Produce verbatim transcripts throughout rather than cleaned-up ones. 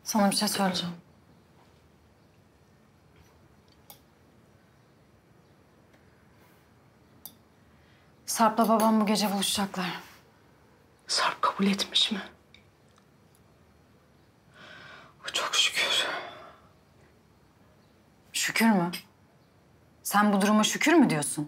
Sana bir şey söyleyeceğim. Sarp'la babam bu gece buluşacaklar. Sarp kabul etmiş mi? Çok şükür. Şükür mü? Sen bu duruma şükür mü diyorsun?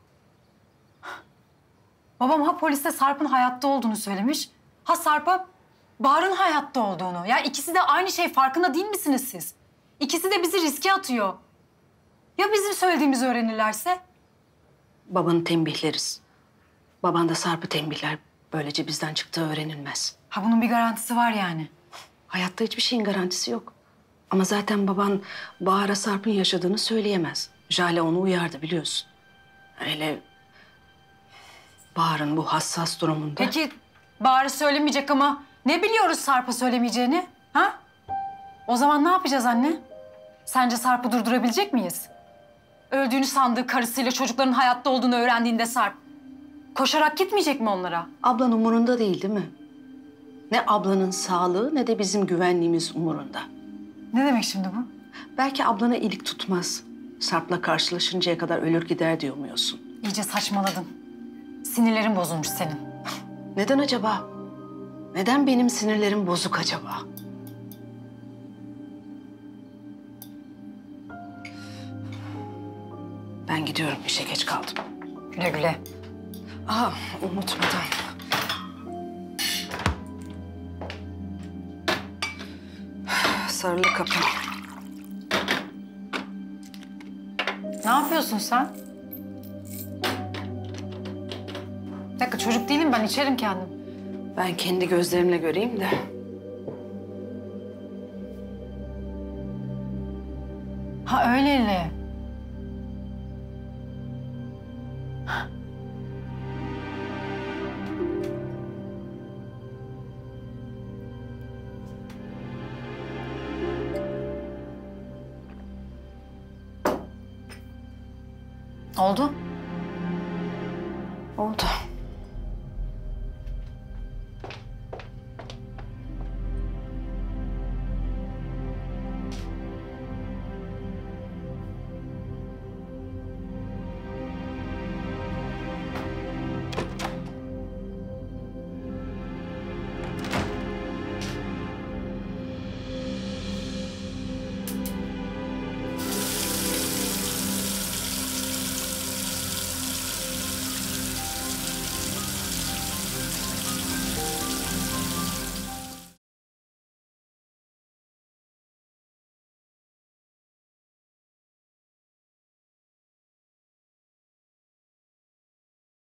Babam ha poliste Sarp'ın hayatta olduğunu söylemiş, ha Sarp'a Bahar'ın hayatta olduğunu. Ya ikisi de aynı şey, farkında değil misiniz siz? İkisi de bizi riske atıyor. Ya bizim söylediğimizi öğrenirlerse? Babanı tembihleriz. Baban da Sarp'ı tembihler. Böylece bizden çıktığı öğrenilmez. Ha bunun bir garantisi var yani. Hayatta hiçbir şeyin garantisi yok. Ama zaten baban Bahar'a Sarp'ın yaşadığını söyleyemez. Jale onu uyardı biliyorsun. Öyle Bahar'ın bu hassas durumunda... Peki Bahar'ı söylemeyecek ama ne biliyoruz Sarp'a söylemeyeceğini? Ha? O zaman ne yapacağız anne? Sence Sarp'ı durdurabilecek miyiz? Öldüğünü sandığı karısıyla çocukların hayatta olduğunu öğrendiğinde Sarp koşarak gitmeyecek mi onlara? Ablan umurunda değil değil mi? Ne ablanın sağlığı ne de bizim güvenliğimiz umurunda. Ne demek şimdi bu? Belki ablana iyilik tutmaz. Sarp'la karşılaşıncaya kadar ölür gider diyor muyorsun? İyice saçmaladın. Sinirlerin bozulmuş senin. Neden acaba? Neden benim sinirlerim bozuk acaba? Ben gidiyorum, işe geç kaldım. Güle güle. Aa, unutmadan. Sarılı kapı. Ne yapıyorsun sen? Bir dakika, çocuk değilim ben, içerim kendim. Ben kendi gözlerimle göreyim de. Ha öyleli. Oldu. Oldu.